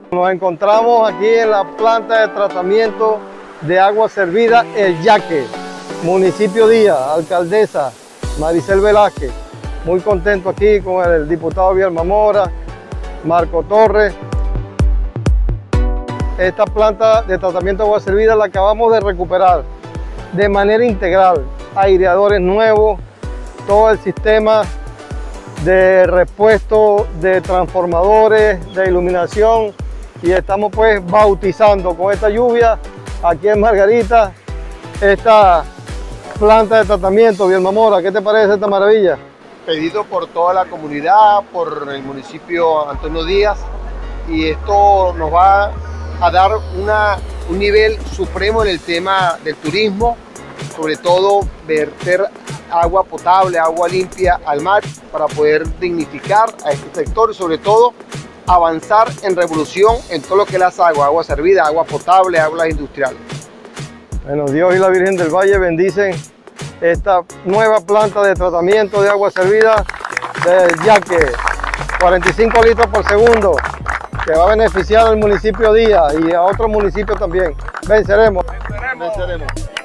Nos encontramos aquí en la planta de tratamiento de agua servida El Yaque, municipio Díaz, alcaldesa Maricel Velázquez. Muy contento aquí con el diputado Bielma Mora, Marco Torres. Esta planta de tratamiento de agua servida la acabamos de recuperar de manera integral. Aireadores nuevos, todo el sistema de repuesto de transformadores, de iluminación, y estamos pues bautizando con esta lluvia aquí en Margarita esta planta de tratamiento. Bielma Mora, ¿qué te parece esta maravilla? Pedido por toda la comunidad, por el municipio Antonio Díaz, y esto nos va a dar un nivel supremo en el tema del turismo, sobre todo verter agua potable, agua limpia al mar para poder dignificar a este sector y sobre todo avanzar en revolución en todo lo que es las aguas, agua servida, agua potable, aguas industriales. Bueno, Dios y la Virgen del Valle bendicen esta nueva planta de tratamiento de agua servida del Yaque, 45 litros por segundo, que va a beneficiar al municipio Díaz y a otros municipios también. Venceremos. Venceremos.